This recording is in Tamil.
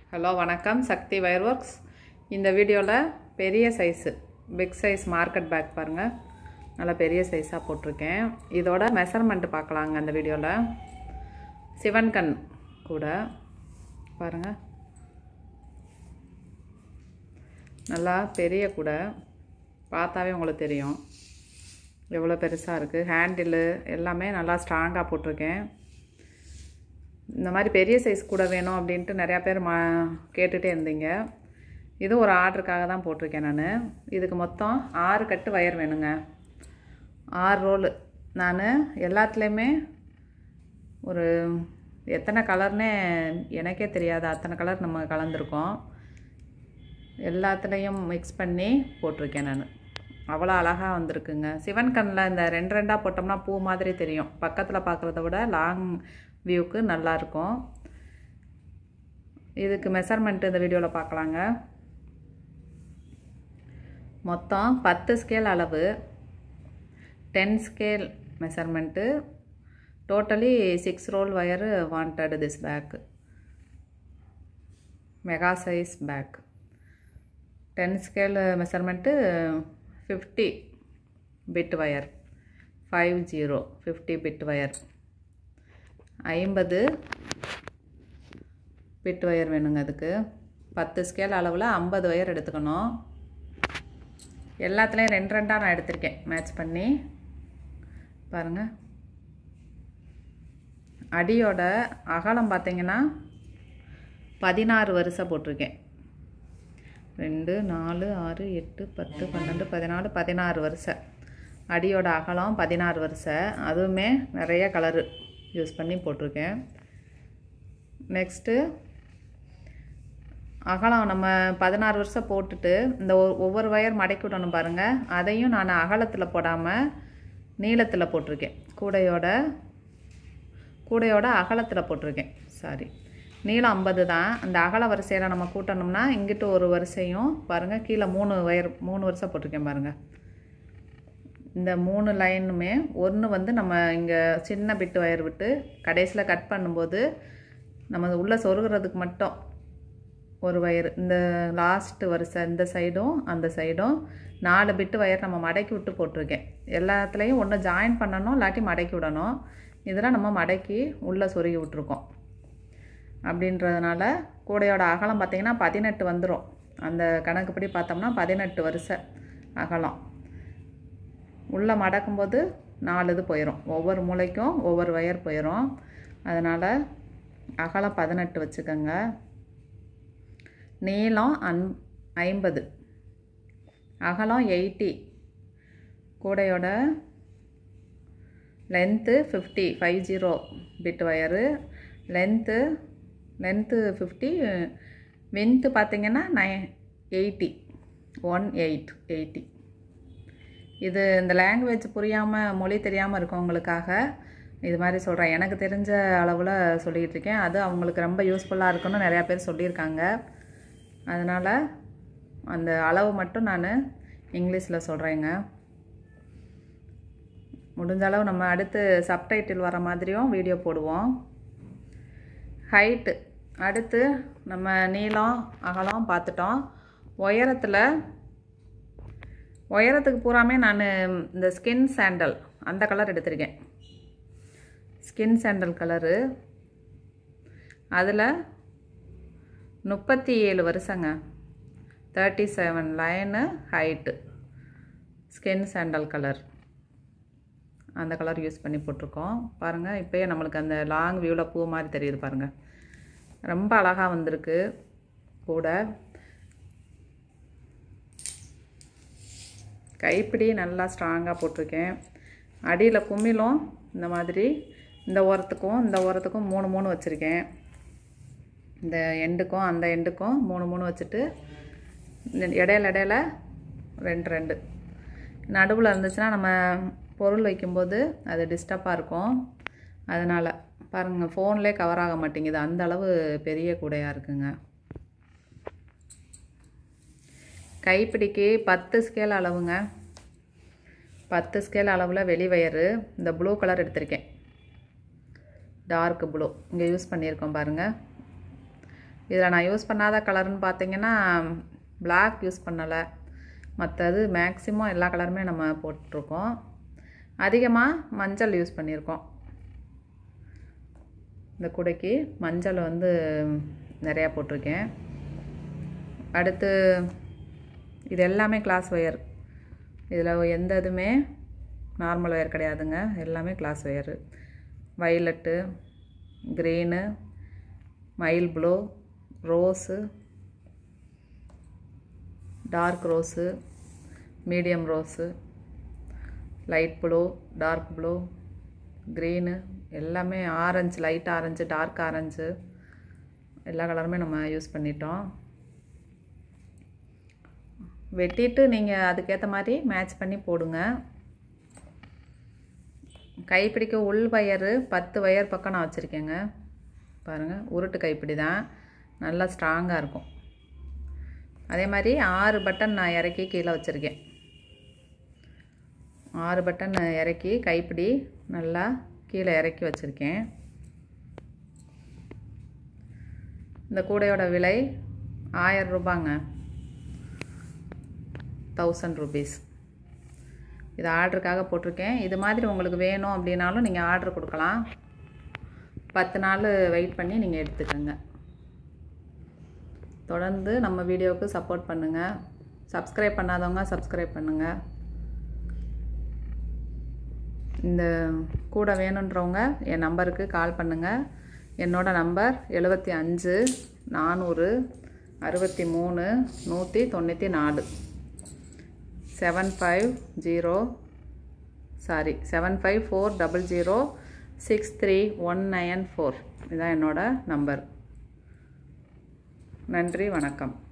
ஹலோ வணக்கம் சக்தி வயர் ஒர்க்ஸ். இந்த வீடியோவில் பெரிய size big size market bag பாருங்கள், நல்லா பெரிய சைஸாக போட்டிருக்கேன். இதோட மெஷர்மெண்ட்டு பார்க்கலாங்க. அந்த வீடியோவில் சிவன் கண் கூட பாருங்கள், நல்லா பெரிய கூட, பார்த்தாவே உங்களுக்கு தெரியும் எவ்வளோ பெருசாக இருக்குது. ஹேண்டிலு எல்லாமே நல்லா ஸ்ட்ராங்காக போட்டிருக்கேன். இந்த மாதிரி பெரிய சைஸ் கூட வேணும் அப்படின்ட்டு நிறையா பேர் கேட்டுகிட்டே இருந்தீங்க. இது ஒரு ஆர்டருக்காக தான் போட்டிருக்கேன் நான். இதுக்கு மொத்தம் 6 கட்டு வயர் வேணுங்க, 6 ரோலு. நான் எல்லாத்துலேயுமே ஒரு எத்தனை கலர்னே எனக்கே தெரியாது, அத்தனை கலர் நம்ம கலந்துருக்கோம். எல்லாத்துலேயும் மிக்ஸ் பண்ணி போட்டிருக்கேன் நான். அவ்வளோ அழகாக வந்திருக்குங்க. சிவன் கண்ணில் இந்த 2 போட்டோம்னா பூ மாதிரி தெரியும். பக்கத்தில் பார்க்குறத விட லாங் வியூக்கு நல்லாயிருக்கும். இதுக்கு மெஷர்மெண்ட்டு இந்த வீடியோவில் பார்க்கலாங்க. மொத்தம் 10 ஸ்கேல் அளவு, 10 scale measurement, totally 6 roll wire wanted this pack, mega size pack. 10 scale measurement 50 feet wire, 50 feet wire, 50 feet wire வேணுங்க. அதுக்கு 10 ஸ்கேல் அளவில் 50 வயர் எடுத்துக்கணும். எல்லாத்துலேயும் 2 நான் எடுத்திருக்கேன் மேட்ச் பண்ணி பாருங்கள். அடியோட அகலம் பார்த்தீங்கன்னா 16 வரிசை போட்டிருக்கேன். 2 4 6 8 10 12 14 16 வரிசை. அடியோட அகலம் 16 வரிசை. அதுவுமே நிறைய கலரு யூஸ் பண்ணி போட்டிருக்கேன். நெக்ஸ்ட்டு அகலம் நம்ம 16 வருஷம் போட்டுட்டு இந்த ஒவ்வொரு வயர் மடக்கி விடணும் பாருங்கள். அதையும் நான் அகலத்தில் போடாமல் நீளத்தில் போட்டிருக்கேன். கூடையோட அகலத்தில் போட்டிருக்கேன். சாரி, நீளம் 50 தான். அந்த அகல வரிசையில் நம்ம கூட்டணும்னா இங்கிட்டு ஒரு வரிசையும் பாருங்கள், கீழே 3 வரிசை போட்டிருக்கேன் பாருங்கள். இந்த 3 லைனுமே ஒன்று வந்து நம்ம இங்கே சின்ன பிட்டு வயர் விட்டு கடைசியில் கட் பண்ணும்போது நம்ம உள்ளே சொருகிறதுக்கு மட்டும் ஒரு வயர், இந்த லாஸ்ட் வரிசை இந்த சைடும் அந்த சைடும் 4 பிட்டு வயர் நம்ம மடக்கி விட்டு போட்டிருக்கேன். எல்லாத்துலேயும் ஒன்று ஜாயின் பண்ணணும், இல்லாட்டி மடக்கி விடணும். இதில் நம்ம மடக்கி உள்ளே சொருகி விட்டுருக்கோம். அப்படின்றதுனால கூடையோட அகலம் பார்த்திங்கன்னா 18 வந்துடும். அந்த கணக்குப்படி பார்த்தோம்னா 18 வரிசை அகலம். உள்ளே மடக்கும்போது 4 இது போயிடும், ஒவ்வொரு மூளைக்கும் ஒவ்வொரு வயர் போயிடும். அதனால் அகலம் 18 வச்சுக்கோங்க. நீளம் 50, அகலம் 80, கூடையோட length 50 feet wire, length 50, width பார்த்திங்கன்னா 80. இது இந்த லாங்குவேஜ் புரியாமல், மொழி தெரியாமல் இருக்கவங்களுக்காக இது மாதிரி சொல்கிறேன். எனக்கு தெரிஞ்ச அளவில் சொல்லிகிட்டு இருக்கேன். அது அவங்களுக்கு ரொம்ப யூஸ்ஃபுல்லாக இருக்குன்னு நிறையா பேர் சொல்லியிருக்காங்க. அதனால் அந்த அளவு மட்டும் நான் இங்கிலீஷில் சொல்கிறேங்க. முடிஞ்ச அளவு நம்ம அடுத்து சப்டைட்டில் வர மாதிரியும் வீடியோ போடுவோம். ஹைட்டு அடுத்து நம்ம நீளம் அகலம் பார்த்துட்டோம். உயரத்துக்கு பூராமே நான் இந்த ஸ்கின் சாண்டல் அந்த கலர் எடுத்திருக்கேன். ஸ்கின் சாண்டல் கலரு, அதில் 37 வருஷங்க, 37 line height, skin sandal colour, அந்த கலர் யூஸ் பண்ணி போட்டிருக்கோம். பாருங்கள், இப்போயே நம்மளுக்கு அந்த லாங் வியூவில் பூ மாதிரி தெரியுது பாருங்கள். ரொம்ப அழகாக வந்திருக்கு கூட. கைப்பிடி நல்லா ஸ்ட்ராங்காக போட்டிருக்கேன். அடியில் குமிழும் இந்த மாதிரி இந்த ஓரத்துக்கும் இந்த ஓரத்துக்கும் 3 வச்சுருக்கேன். இந்த எண்டுக்கும் அந்த எண்டுக்கும் 3 வச்சுட்டு இடையில 2 நடுவில் இருந்துச்சுன்னா நம்ம பொருள் வைக்கும்போது அது டிஸ்டர்பாக இருக்கும். அதனால் பாருங்கள், ஃபோன்லேயே கவர் ஆக மாட்டேங்குது, அந்த அளவு பெரிய கூடையாக இருக்குங்க. கைப்பிடிக்கு 10 ஸ்கேல் அளவுங்க. 10 ஸ்கேல் அளவில் வெளி வயரு இந்த ப்ளூ கலர் எடுத்திருக்கேன், டார்க் ப்ளூ இங்கே யூஸ் பண்ணியிருக்கோம் பாருங்கள். இதில் நான் யூஸ் பண்ணாத கலர்னு பார்த்தீங்கன்னா பிளாக் யூஸ் பண்ணலை, மற்றது மேக்ஸிமம் எல்லா கலருமே நம்ம போட்டிருக்கோம். அதிகமாக மஞ்சள் யூஸ் பண்ணியிருக்கோம். இந்த கூடைக்கு மஞ்சள் வந்து நிறையா போட்டிருக்கேன். அடுத்து இது எல்லாமே கிளாஸ் ஒயர். இதில் எந்த இதுவுமே நார்மல் ஒயர் கிடையாதுங்க, எல்லாமே கிளாஸ் ஒயரு. வயலட்டு, க்ரீனு, மயில் blue, rose, dark rose, medium rose, light blue, dark blue, green, எல்லாமே orange, light orange, dark orange, எல்லா கலருமே நம்ம யூஸ் பண்ணிட்டோம். வெட்டிட்டு நீங்கள் அதுக்கேற்ற மாதிரி மேட்ச் பண்ணி போடுங்க. கைப்பிடிக்க உள் வயரு 10 வயர் பக்கம் நான் வச்சுருக்கேங்க. பாருங்கள், உருட்டு கைப்பிடி தான், நல்லா ஸ்ட்ராங்காக இருக்கும். அதே மாதிரி 6 பட்டன் நான் இறக்கி கீழே வச்சுருக்கேன். 6 பட்டன் இறக்கி கைப்பிடி நல்லா கீழே இறக்கி வச்சுருக்கேன். இந்த கூடையோட விலை 1000 ரூபாங்க, 1000 rupees. இது ஆர்டருக்காக போட்டிருக்கேன். இது மாதிரி உங்களுக்கு வேணும் அப்படின்னாலும் நீங்கள் ஆர்டர் கொடுக்கலாம். 10 நாள் வெயிட் பண்ணி நீங்கள் எடுத்துக்கோங்க. தொடர்ந்து நம்ம வீடியோவுக்கு சப்போர்ட் பண்ணுங்கள். சப்ஸ்கிரைப் பண்ணாதவங்க சப்ஸ்கிரைப் பண்ணுங்கள். இந்த கூடை வேணுன்றவங்க என் நம்பருக்கு கால் பண்ணுங்கள். என்னோட நம்பர் 75 400 63 194 75400 63194. இதுதான் என்னோட நம்பர். நன்றி, வணக்கம்.